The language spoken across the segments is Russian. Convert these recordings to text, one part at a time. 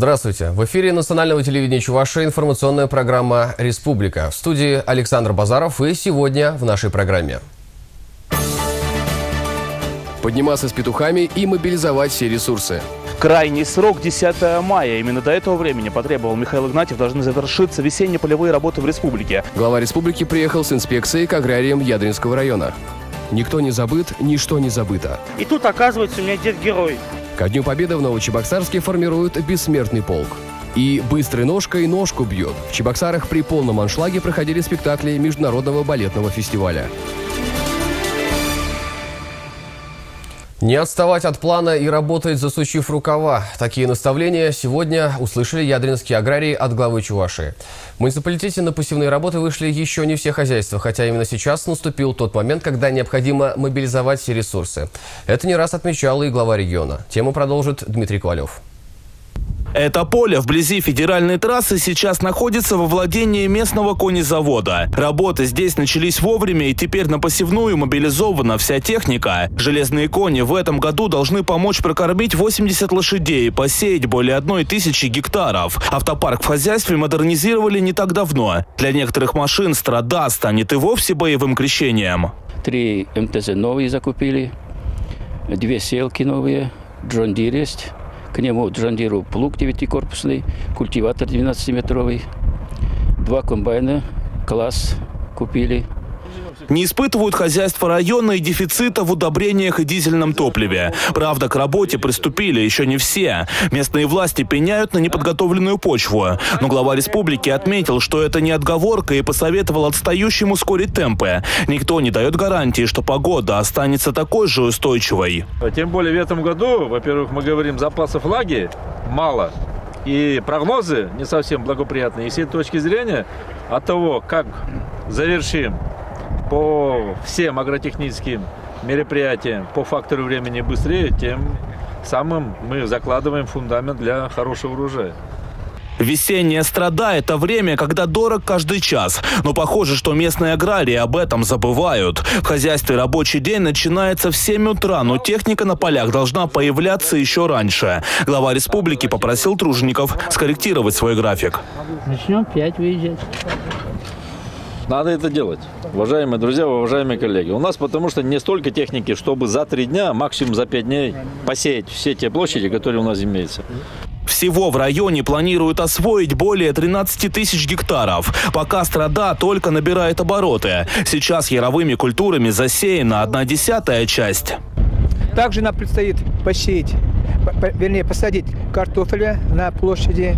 Здравствуйте. В эфире национального телевидения Чувашии информационная программа «Республика». В студии Александр Базаров, и сегодня в нашей программе. Подниматься с петухами и мобилизовать все ресурсы. Крайний срок 10 мая. Именно до этого времени, потребовал Михаил Игнатьев, должны завершиться весенне-полевые работы в республике. Глава республики приехал с инспекцией к аграриям Ядринского района. Никто не забыт, ничто не забыто. И тут, оказывается, у меня дед-герой. Ко Дню Победы в Новочебоксарске формируют бессмертный полк. И быстрой ножкой ножку бьет. В Чебоксарах при полном аншлаге проходили спектакли Международного балетного фестиваля. Не отставать от плана и работать, засучив рукава. Такие наставления сегодня услышали ядринские аграрии от главы Чувашии. В муниципалитете на посевные работы вышли еще не все хозяйства, хотя именно сейчас наступил тот момент, когда необходимо мобилизовать все ресурсы. Это не раз отмечал и глава региона. Тему продолжит Дмитрий Ковалев. Это поле вблизи федеральной трассы сейчас находится во владении местного конезавода. Работы здесь начались вовремя, и теперь на посевную мобилизована вся техника. Железные кони в этом году должны помочь прокормить 80 лошадей и посеять более 1000 гектаров. Автопарк в хозяйстве модернизировали не так давно. Для некоторых машин страда станет и вовсе боевым крещением. 3 МТЗ новые закупили, 2 селки новые, Джон Дир есть. К нему Джон Диру плуг 9-корпусный, культиватор 12-метровый, 2 комбайна, класс купили. Не испытывают хозяйства района и дефицита в удобрениях и дизельном топливе. Правда, к работе приступили еще не все. Местные власти пеняют на неподготовленную почву. Но глава республики отметил, что это не отговорка, и посоветовал отстающим ускорить темпы. Никто не дает гарантии, что погода останется такой же устойчивой. Тем более в этом году, во-первых, мы говорим, запасов влаги мало. И прогнозы не совсем благоприятные. И с этой точки зрения, от того, как завершим по всем агротехническим мероприятиям, по фактору времени быстрее, тем самым мы закладываем фундамент для хорошего урожая. Весенняя страда – это время, когда дорог каждый час. Но похоже, что местные аграрии об этом забывают. В хозяйстве рабочий день начинается в 7 утра, но техника на полях должна появляться еще раньше. Глава республики попросил тружеников скорректировать свой график. Начнем 5 выезжать. Надо это делать, уважаемые друзья, уважаемые коллеги. У нас потому что не столько техники, чтобы за 3 дня, максимум за 5 дней посеять все те площади, которые у нас имеются. Всего в районе планируют освоить более 13 000 гектаров. Пока страда только набирает обороты. Сейчас яровыми культурами засеяна 1/10 часть. Также нам предстоит посадить картофеля на площади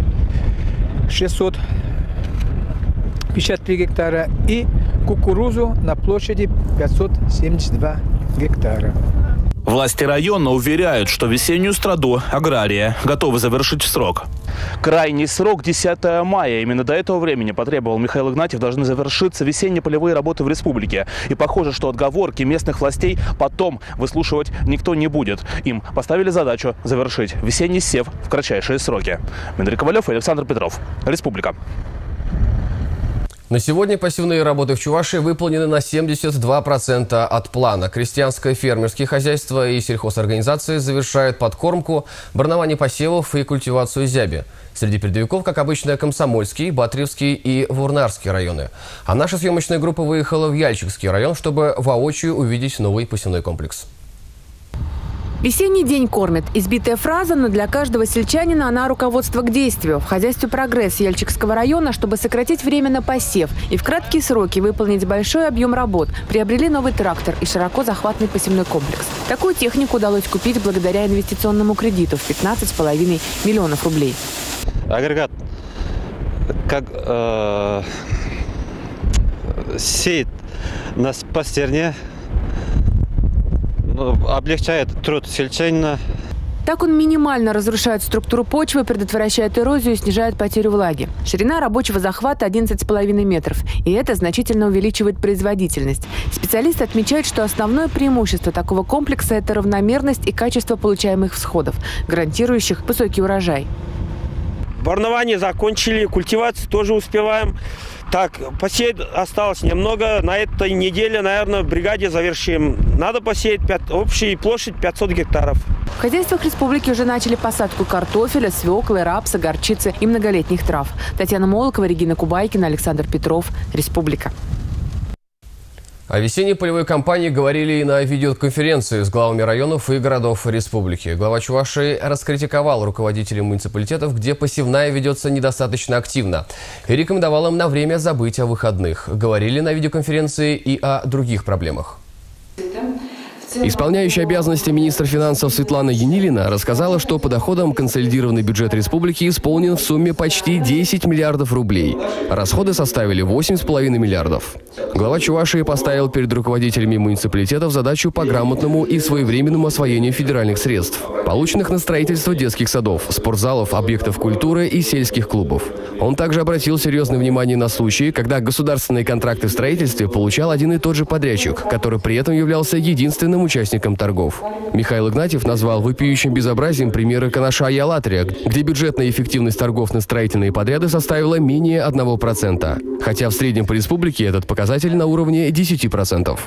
653 гектара и кукурузу на площади 572 гектара. Власти района уверяют, что весеннюю страду аграрии готовы завершить в срок. Крайний срок 10 мая. Именно до этого времени, потребовал Михаил Игнатьев, должны завершиться весенне-полевые работы в республике. И похоже, что отговорки местных властей потом выслушивать никто не будет. Им поставили задачу завершить весенний сев в кратчайшие сроки. Дмитрий Ковалев и Александр Петров. Республика. На сегодня посевные работы в Чувашии выполнены на 72% от плана. Крестьянско-фермерские хозяйства и сельхозорганизации завершают подкормку, барнование посевов и культивацию зяби. Среди передовиков, как обычно, Комсомольский, Батревский и Вурнарский районы. А наша съемочная группа выехала в Яльчикский район, чтобы воочию увидеть новый посевной комплекс. Весенний день кормит. Избитая фраза, но для каждого сельчанина она руководство к действию. В хозяйстве «Прогресс» Яльчикского района, чтобы сократить время на посев и в краткие сроки выполнить большой объем работ, приобрели новый трактор и широко захватный посевной комплекс. Такую технику удалось купить благодаря инвестиционному кредиту в 15,5 миллионов рублей. Агрегат сеет по стерне, облегчает труд сельчанина. Так он минимально разрушает структуру почвы, предотвращает эрозию и снижает потерю влаги. Ширина рабочего захвата 11,5 метров. И это значительно увеличивает производительность. Специалисты отмечают, что основное преимущество такого комплекса – это равномерность и качество получаемых всходов, гарантирующих высокий урожай. Барнование закончили, культивацию тоже успеваем. Так, посеять осталось немного. На этой неделе, наверное, в бригаде завершим. Надо посеять общая площадь 500 гектаров. В хозяйствах республики уже начали посадку картофеля, свеклы, рапса, горчицы и многолетних трав. Татьяна Молокова, Регина Кубайкина, Александр Петров. Республика. О весенней полевой кампании говорили и на видеоконференции с главами районов и городов республики. Глава Чувашии раскритиковал руководителей муниципалитетов, где посевная ведется недостаточно активно, и рекомендовал им на время забыть о выходных. Говорили на видеоконференции и о других проблемах. Исполняющая обязанности министра финансов Светлана Янилина рассказала, что по доходам консолидированный бюджет республики исполнен в сумме почти 10 миллиардов рублей. Расходы составили 8,5 миллиардов. Глава Чувашии поставил перед руководителями муниципалитетов задачу по грамотному и своевременному освоению федеральных средств, полученных на строительство детских садов, спортзалов, объектов культуры и сельских клубов. Он также обратил серьезное внимание на случаи, когда государственные контракты в строительстве получал один и тот же подрядчик, который при этом являлся единственным участником торгов. Михаил Игнатьев назвал вопиющим безобразием примеры Канаша и Алатыря, где бюджетная эффективность торгов на строительные подряды составила менее 1%, хотя в среднем по республике этот показатель на уровне 10%.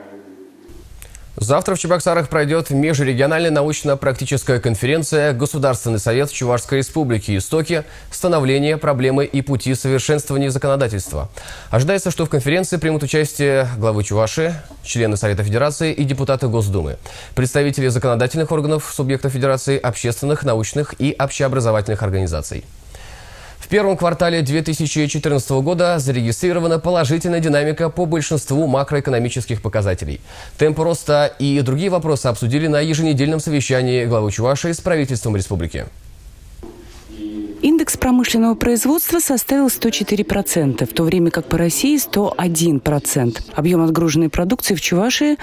Завтра в Чебоксарах пройдет межрегиональная научно-практическая конференция «Государственный совет Чувашской республики. Истоки, становление, проблемы и пути совершенствования законодательства». Ожидается, что в конференции примут участие главы Чувашии, члены Совета Федерации и депутаты Госдумы, представители законодательных органов субъектов Федерации, общественных, научных и общеобразовательных организаций. В первом квартале 2014 года зарегистрирована положительная динамика по большинству макроэкономических показателей. Темпы роста и другие вопросы обсудили на еженедельном совещании главы Чувашии с правительством республики. Индекс промышленного производства составил 104%, в то время как по России 101%. Объем отгруженной продукции в Чувашии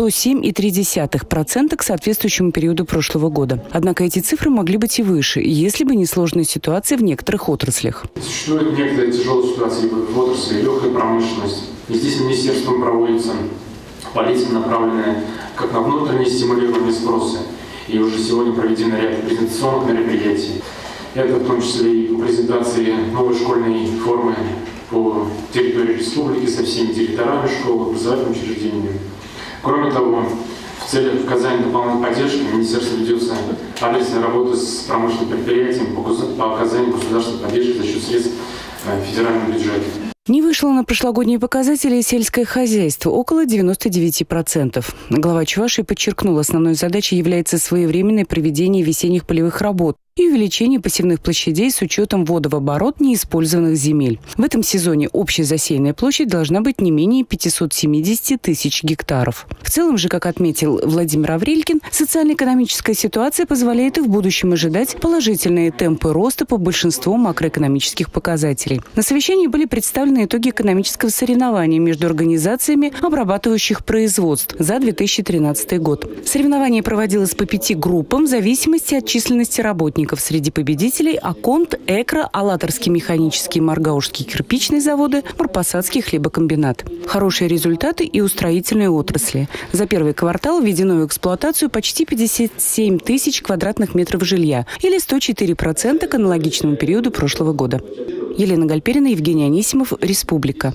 107,3% к соответствующему периоду прошлого года. Однако эти цифры могли быть и выше, если бы не сложная ситуация в некоторых отраслях. Существует некоторые тяжелые ситуации в отрасли легкой промышленности. И здесь министерством проводится политика, направленная как на внутреннее стимулирование спроса. И уже сегодня проведен ряд презентационных мероприятий. Это в том числе и по презентации новой школьной формы по территории республики со всеми директорами школ, образовательными учреждениями. Кроме того, в целях оказания дополнительной поддержки министерство ведется адресная работа с промышленным предприятием по оказанию государственной поддержки за счет средств федерального бюджета. Не вышло на прошлогодние показатели сельское хозяйство – около 99%. Глава Чувашии подчеркнул, основной задачей является своевременное проведение весенних полевых работ и увеличение посевных площадей с учетом ввода в оборот неиспользованных земель. В этом сезоне общая засеянная площадь должна быть не менее 570 тысяч гектаров. В целом же, как отметил Владимир Аврелькин, социально-экономическая ситуация позволяет и в будущем ожидать положительные темпы роста по большинству макроэкономических показателей. На совещании были представлены итоги экономического соревнования между организациями обрабатывающих производств за 2013 год. Соревнование проводилось по 5 группам в зависимости от численности работников. Среди победителей Аконт, Экро, Алатырский механический, Маргаушский кирпичный заводы, Марпасадский хлебокомбинат. Хорошие результаты и у строительной отрасли. За первый квартал введено в эксплуатацию почти 57 тысяч квадратных метров жилья, или 104% к аналогичному периоду прошлого года. Елена Гальперина, Евгений Анисимов, Республика.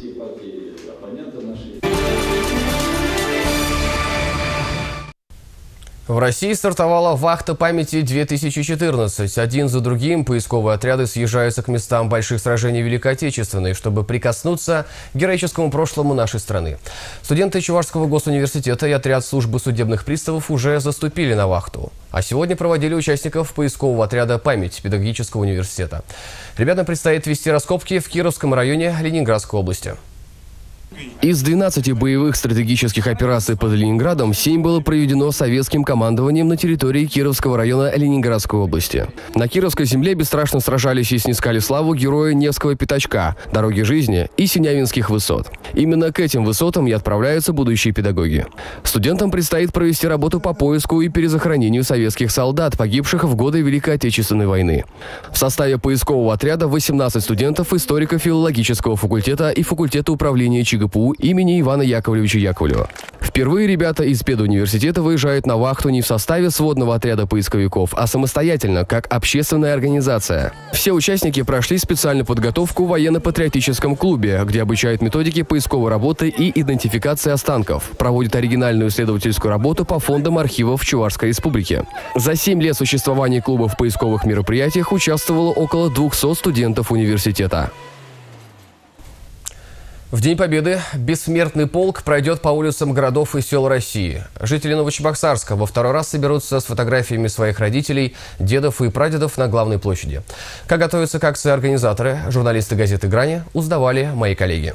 В России стартовала вахта памяти-2014. Один за другим поисковые отряды съезжаются к местам больших сражений Великой Отечественной, чтобы прикоснуться к героическому прошлому нашей страны. Студенты Чувашского госуниверситета и отряд службы судебных приставов уже заступили на вахту. А сегодня проводили участников поискового отряда «Память» педагогического университета. Ребятам предстоит вести раскопки в Кировском районе Ленинградской области. Из 12 боевых стратегических операций под Ленинградом 7 было проведено советским командованием на территории Кировского района Ленинградской области. На Кировской земле бесстрашно сражались и снискали славу герои Невского пятачка, дороги жизни и Синявинских высот. Именно к этим высотам и отправляются будущие педагоги. Студентам предстоит провести работу по поиску и перезахоронению советских солдат, погибших в годы Великой Отечественной войны. В составе поискового отряда 18 студентов историко-филологического факультета и факультета управления ЧГУ ПГПУ имени Ивана Яковлевича Яковлева. Впервые ребята из педуниверситета выезжают на вахту не в составе сводного отряда поисковиков, а самостоятельно, как общественная организация. Все участники прошли специальную подготовку в военно-патриотическом клубе, где обучают методике поисковой работы и идентификации останков, проводят оригинальную исследовательскую работу по фондам архивов Чувашской Республики. За 7 лет существования клуба в поисковых мероприятиях участвовало около 200 студентов университета. В День Победы бессмертный полк пройдет по улицам городов и сел России. Жители Новочебоксарска во второй раз соберутся с фотографиями своих родителей, дедов и прадедов на главной площади. Как готовятся к акции организаторы, журналисты газеты «Грани» узнавали мои коллеги.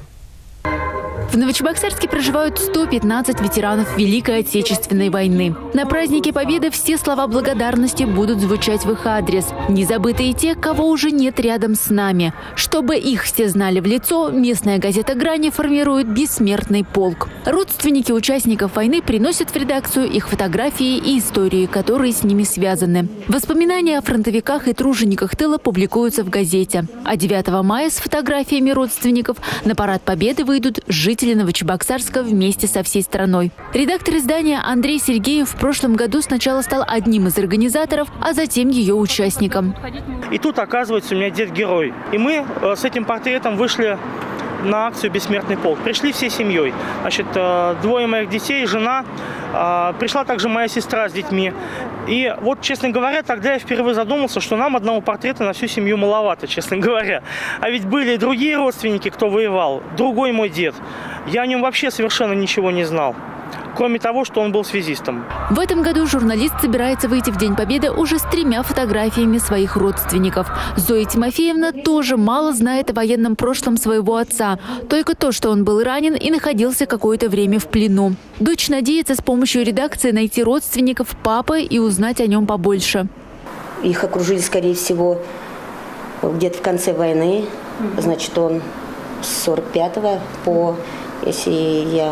В Новочебоксарске проживают 115 ветеранов Великой Отечественной войны. На празднике Победы все слова благодарности будут звучать в их адрес. Не забыты и те, кого уже нет рядом с нами. Чтобы их все знали в лицо, местная газета «Грани» формирует бессмертный полк. Родственники участников войны приносят в редакцию их фотографии и истории, которые с ними связаны. Воспоминания о фронтовиках и тружениках тыла публикуются в газете. А 9 мая с фотографиями родственников на парад Победы выйдут жители Новочебоксарска вместе со всей страной. Редактор издания Андрей Сергеев в прошлом году сначала стал одним из организаторов, а затем ее участником. И тут, оказывается, у меня дед-герой. И мы с этим портретом вышли на акцию «Бессмертный полк». Пришли всей семьей. Значит, 2 моих детей, жена. Пришла также моя сестра с детьми. И вот, честно говоря, тогда я впервые задумался, что нам одного портрета на всю семью маловато, честно говоря. А ведь были и другие родственники, кто воевал. Другой мой дед. Я о нем вообще совершенно ничего не знал. Кроме того, что он был связистом. В этом году журналист собирается выйти в День Победы уже с 3 фотографиями своих родственников. Зоя Тимофеевна тоже мало знает о военном прошлом своего отца. Только то, что он был ранен и находился какое-то время в плену. Дочь надеется с помощью редакции найти родственников папы и узнать о нем побольше. Их окружили, скорее всего, где-то в конце войны. Значит, он с 45-го по, если я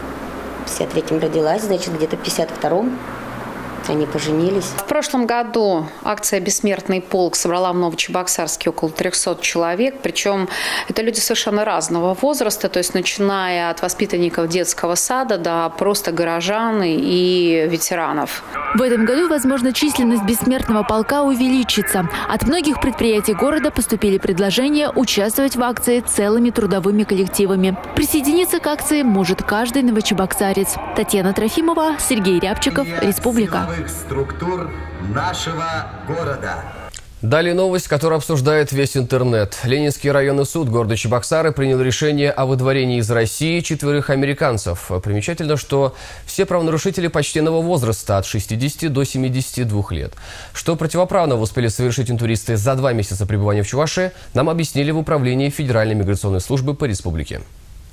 в 53-м родилась, значит, где-то в 52-м они поженились. В прошлом году акция «Бессмертный полк» собрала в Новочебоксарске около 300 человек. Причем это люди совершенно разного возраста, то есть начиная от воспитанников детского сада до просто горожан и ветеранов. В этом году, возможно, численность бессмертного полка увеличится. От многих предприятий города поступили предложения участвовать в акции целыми трудовыми коллективами. Присоединиться к акции может каждый новочебоксарец. Татьяна Трофимова, Сергей Рябчиков, Республика. Структур нашего города. Далее новость, которую обсуждает весь интернет. Ленинский районный суд города Чебоксары принял решение о выдворении из России 4 американцев. Примечательно, что все правонарушители почтенного возраста от 60 до 72 лет. Что противоправного успели совершить интуристы за 2 месяца пребывания в Чувашии, нам объяснили в управлении Федеральной миграционной службы по республике.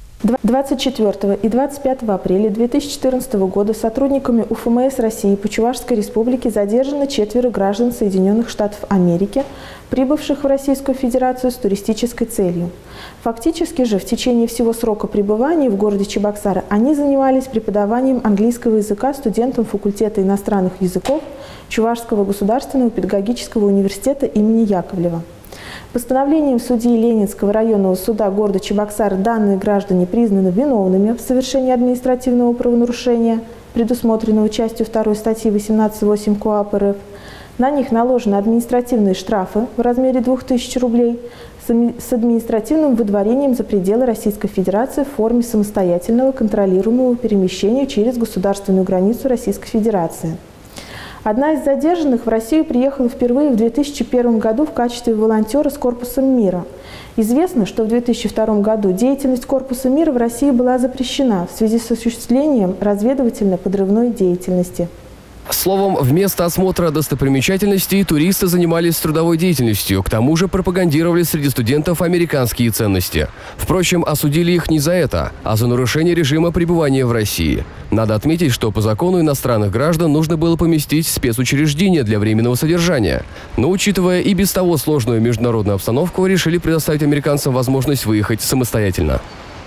24 и 25 апреля 2014 года сотрудниками УФМС России по Чувашской Республике задержано 4 граждан Соединенных Штатов Америки, прибывших в Российскую Федерацию с туристической целью. Фактически же в течение всего срока пребывания в городе Чебоксары они занимались преподаванием английского языка студентам факультета иностранных языков Чувашского государственного педагогического университета имени Яковлева. Постановлением судьи Ленинского районного суда города Чебоксары данные граждане признаны виновными в совершении административного правонарушения, предусмотренного частью 2 статьи 18.8 КоАП РФ. На них наложены административные штрафы в размере 2000 рублей с административным выдворением за пределы Российской Федерации в форме самостоятельного контролируемого перемещения через государственную границу Российской Федерации. Одна из задержанных в Россию приехала впервые в 2001 году в качестве волонтера с Корпусом мира. Известно, что в 2002 году деятельность Корпуса мира в России была запрещена в связи с осуществлением разведывательно-подрывной деятельности. Словом, вместо осмотра достопримечательностей туристы занимались трудовой деятельностью, к тому же пропагандировали среди студентов американские ценности. Впрочем, осудили их не за это, а за нарушение режима пребывания в России. Надо отметить, что по закону иностранных граждан нужно было поместить в спецучреждение для временного содержания. Но, учитывая и без того сложную международную обстановку, решили предоставить американцам возможность выехать самостоятельно.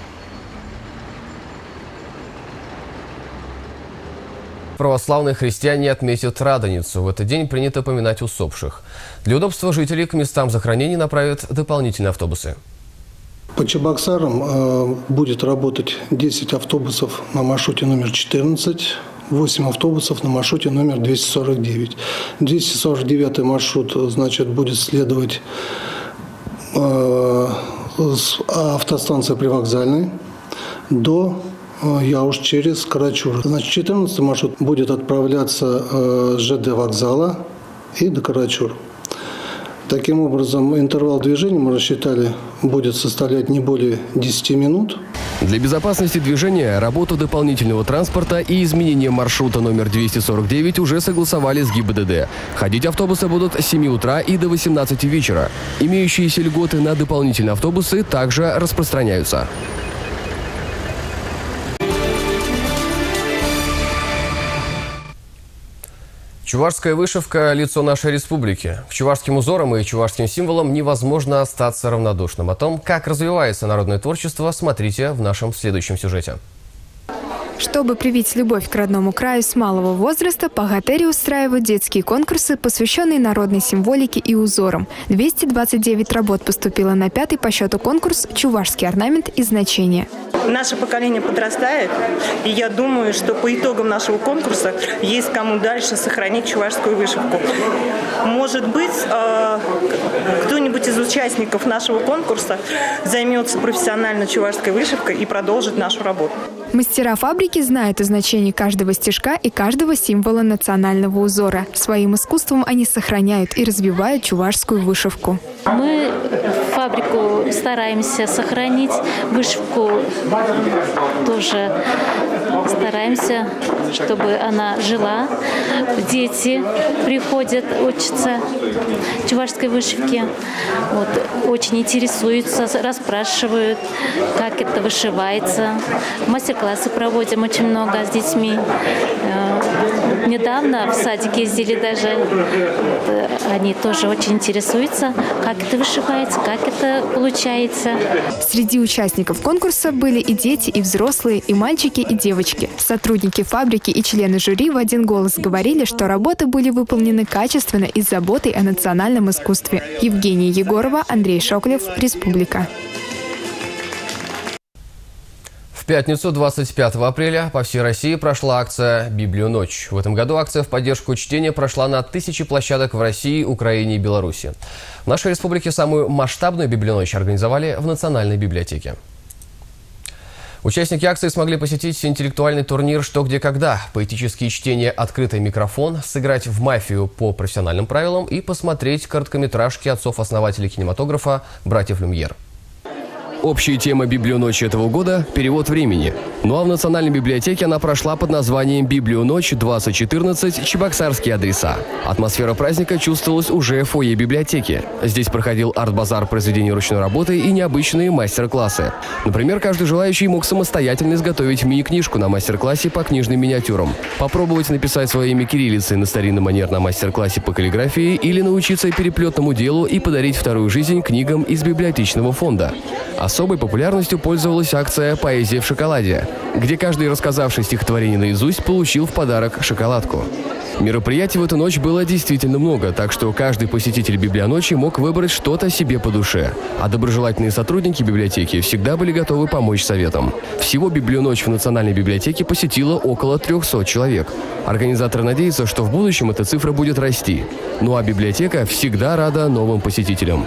Православные христиане отметят Радоницу. В этот день принято поминать усопших. Для удобства жителей к местам захоронений направят дополнительные автобусы. По Чебоксарам будет работать 10 автобусов на маршруте номер 14, 8 автобусов на маршруте номер 249. 249 маршрут, значит, будет следовать с автостанции Привокзальной до Яуш через Карачур. Значит, 14 маршрут будет отправляться с ЖД вокзала и до Карачур. Таким образом, интервал движения, мы рассчитали, будет составлять не более 10 минут. Для безопасности движения работу дополнительного транспорта и изменение маршрута номер 249 уже согласовали с ГИБДД. Ходить автобусы будут с 7 утра и до 18 вечера. Имеющиеся льготы на дополнительные автобусы также распространяются. Чувашская вышивка – лицо нашей республики. К чувашским узорам и чувашским символам невозможно остаться равнодушным. О том, как развивается народное творчество, смотрите в нашем следующем сюжете. Чтобы привить любовь к родному краю с малого возраста, богатыри устраивают детские конкурсы, посвященные народной символике и узорам. 229 работ поступило на 5-й по счету конкурс «Чувашский орнамент и значения». Наше поколение подрастает, и я думаю, что по итогам нашего конкурса есть кому дальше сохранить чувашскую вышивку. Может быть, кто-нибудь из участников нашего конкурса займется профессионально чувашской вышивкой и продолжит нашу работу. Мастера фабрики знают о значении каждого стежка и каждого символа национального узора. Своим искусством они сохраняют и развивают чувашскую вышивку. Мы фабрику стараемся сохранить, вышивку тоже стараемся, чтобы она жила. Дети приходят, учатся чувашской вышивке. Вот, очень интересуются, расспрашивают, как это вышивается. Мастер-классы проводим очень много с детьми. Недавно в садик ездили даже. Они тоже очень интересуются, как это вышивается, как это получается. Среди участников конкурса были и дети, и взрослые, и мальчики, и девочки. Сотрудники фабрики и члены жюри в один голос говорили, что работы были выполнены качественно и с заботой о национальном искусстве. Евгения Егорова, Андрей Шоклев, Республика. В пятницу, 25 апреля, по всей России прошла акция «Библионочь». В этом году акция в поддержку чтения прошла на 1000 площадок в России, Украине и Беларуси. В нашей республике самую масштабную «Библионочь» организовали в Национальной библиотеке. Участники акции смогли посетить интеллектуальный турнир «Что, где, когда», поэтические чтения «Открытый микрофон», сыграть в мафию по профессиональным правилам и посмотреть короткометражки отцов-основателей кинематографа братьев Люмьер. Общая тема «Библионочи» этого года – перевод времени. Ну а в Национальной библиотеке она прошла под названием «Библионочь 2014. Чебоксарские адреса». Атмосфера праздника чувствовалась уже в фойе библиотеки. Здесь проходил арт-базар произведений ручной работы и необычные мастер-классы. Например, каждый желающий мог самостоятельно изготовить мини-книжку на мастер-классе по книжным миниатюрам, попробовать написать свое имя кириллицей на старинный манер на мастер-классе по каллиграфии или научиться переплетному делу и подарить вторую жизнь книгам из библиотечного фонда. Особой популярностью пользовалась акция «Поэзия в шоколаде», где каждый, рассказавший стихотворение наизусть, получил в подарок шоколадку. Мероприятий в эту ночь было действительно много, так что каждый посетитель библионочи мог выбрать что-то себе по душе. А доброжелательные сотрудники библиотеки всегда были готовы помочь советом. Всего библионочь в Национальной библиотеке посетило около 300 человек. Организаторы надеются, что в будущем эта цифра будет расти. Ну а библиотека всегда рада новым посетителям.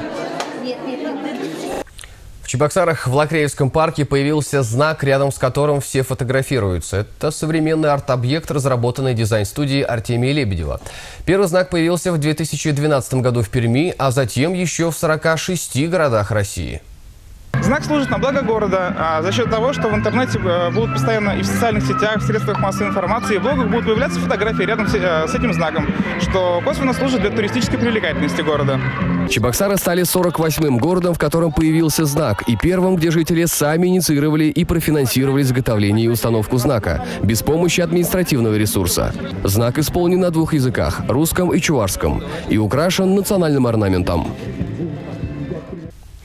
В Чебоксарах в Лакреевском парке появился знак, рядом с которым все фотографируются. Это современный арт-объект, разработанный дизайн-студией Артемия Лебедева. Первый знак появился в 2012 году в Перми, а затем еще в 46 городах России. Знак служит на благо города за счет того, что в интернете будут постоянно и в социальных сетях, в средствах массовой информации, и в блогах будут появляться фотографии рядом с этим знаком, что косвенно служит для туристической привлекательности города. Чебоксары стали 48-м городом, в котором появился знак, и первым, где жители сами инициировали и профинансировали изготовление и установку знака, без помощи административного ресурса. Знак исполнен на 2 языках – русском и чувашском, и украшен национальным орнаментом.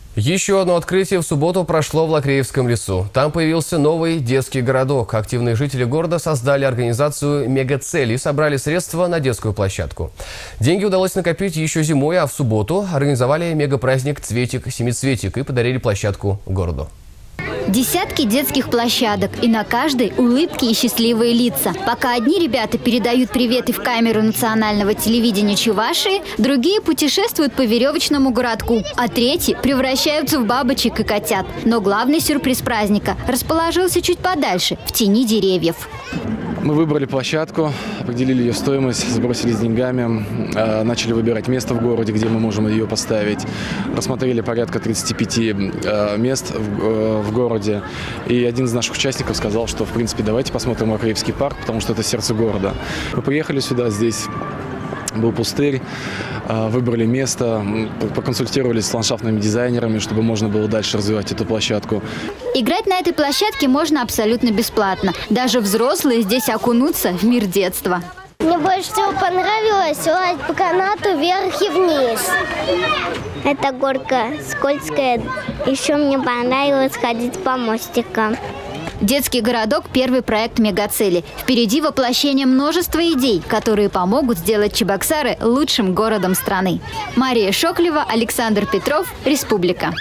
Еще одно открытие в субботу прошло в Лакреевском лесу. Там появился новый детский городок. Активные жители города создали организацию «Мегацель» и собрали средства на детскую площадку. Деньги удалось накопить еще зимой, а в субботу организовали мегапраздник «Цветик-семицветик» и подарили площадку городу. Десятки детских площадок, и на каждой улыбки и счастливые лица. Пока одни ребята передают приветы в камеру национального телевидения Чувашии, другие путешествуют по веревочному городку, а третьи превращаются в бабочек и котят. Но главный сюрприз праздника расположился чуть подальше, в тени деревьев. Мы выбрали площадку, поделили ее стоимость, сбросились деньгами, начали выбирать место в городе, где мы можем ее поставить. Рассмотрели порядка 35 мест в городе. И один из наших участников сказал, что, в принципе, давайте посмотрим Лакреевский парк, потому что это сердце города. Мы приехали сюда, здесь был пустырь, выбрали место, поконсультировались с ландшафтными дизайнерами, чтобы можно было дальше развивать эту площадку. Играть на этой площадке можно абсолютно бесплатно. Даже взрослые здесь окунутся в мир детства. Мне больше всего понравилось лазить по канату вверх и вниз. Эта горка скользкая. Еще мне понравилось ходить по мостикам. Детский городок – первый проект «Мегацели». Впереди воплощение множества идей, которые помогут сделать Чебоксары лучшим городом страны. Мария Шоклева, Александр Петров, Республика.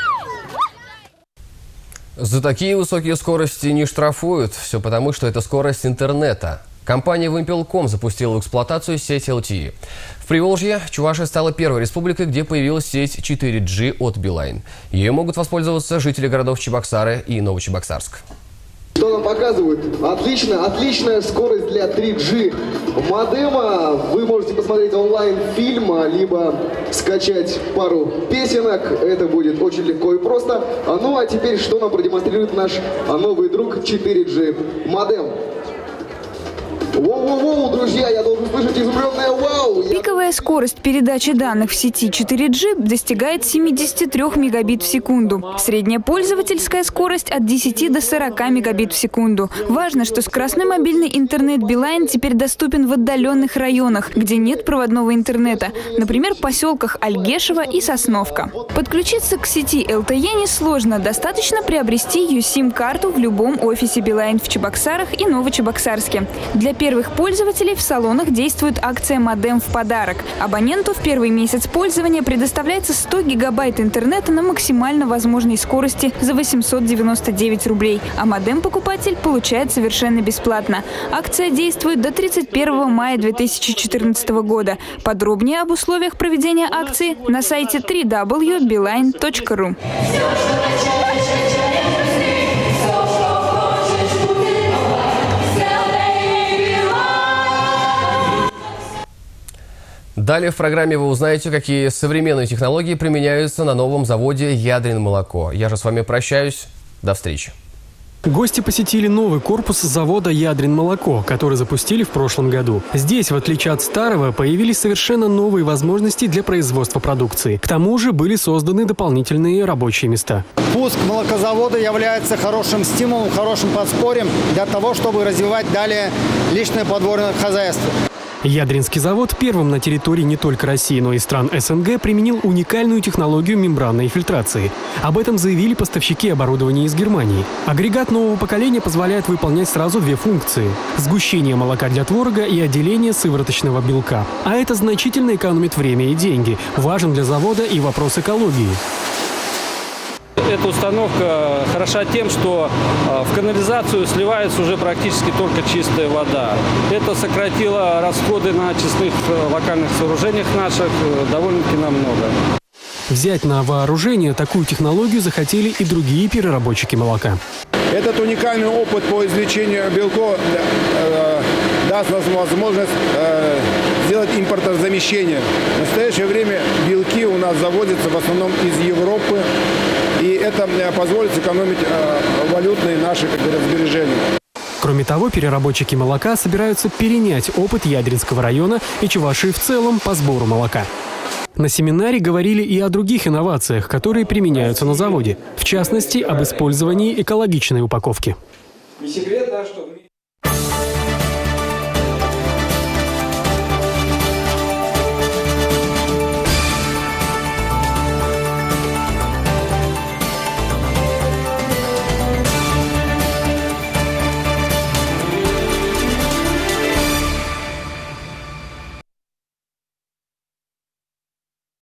За такие высокие скорости не штрафуют. Все потому, что это скорость интернета. Компания «Вимпелком» запустила в эксплуатацию сеть LTE. В Приволжье Чувашия стала первой республикой, где появилась сеть 4G от Билайн. Ею могут воспользоваться жители городов Чебоксары и Новочебоксарск. Что нам показывают? Отличная скорость для 3G модема. Вы можете посмотреть онлайн-фильм, либо скачать пару песенок. Это будет очень легко и просто. Ну а теперь что нам продемонстрирует наш новый друг 4G модем? Воу-воу-воу, друзья, я должен слышать изумленное вау! Пиковая скорость передачи данных в сети 4G достигает 73 мегабит в секунду. Средняя пользовательская скорость от 10 до 40 мегабит в секунду. Важно, что скоростной мобильный интернет Билайн теперь доступен в отдаленных районах, где нет проводного интернета. Например, в поселках Альгешево и Сосновка. Подключиться к сети LTE несложно. Достаточно приобрести USIM-карту в любом офисе Билайн в Чебоксарах и Новочебоксарске. Для первых пользователей в салонах действует акция «Модем в подарок». Абоненту в первый месяц пользования предоставляется 100 гигабайт интернета на максимально возможной скорости за 899 рублей, а модем покупатель получает совершенно бесплатно. Акция действует до 31 мая 2014 года. Подробнее об условиях проведения акции на сайте www.beeline.ru. Далее в программе вы узнаете, какие современные технологии применяются на новом заводе «Ядрин молоко». Я же с вами прощаюсь. До встречи. Гости посетили новый корпус завода «Ядрин молоко», который запустили в прошлом году. Здесь, в отличие от старого, появились совершенно новые возможности для производства продукции. К тому же были созданы дополнительные рабочие места. Пуск молокозавода является хорошим стимулом, хорошим подспорьем для того, чтобы развивать далее личное подворье хозяйства. Ядринский завод первым на территории не только России, но и стран СНГ применил уникальную технологию мембранной фильтрации. Об этом заявили поставщики оборудования из Германии. Агрегат нового поколения позволяет выполнять сразу две функции – сгущение молока для творога и отделение сывороточного белка. А это значительно экономит время и деньги. Важен для завода и вопрос экологии. Эта установка хороша тем, что в канализацию сливается уже практически только чистая вода. Это сократило расходы на очистных локальных сооружениях наших довольно-таки намного. Взять на вооружение такую технологию захотели и другие переработчики молока. Этот уникальный опыт по извлечению белков даст нам возможность сделать импортозамещение. В настоящее время белки у нас завозятся в основном из Европы. И это позволит сэкономить валютные наши сбережения. Кроме того, переработчики молока собираются перенять опыт Ядринского района и Чувашии в целом по сбору молока. На семинаре говорили и о других инновациях, которые применяются на заводе. В частности, об использовании экологичной упаковки. Не секрет, да, что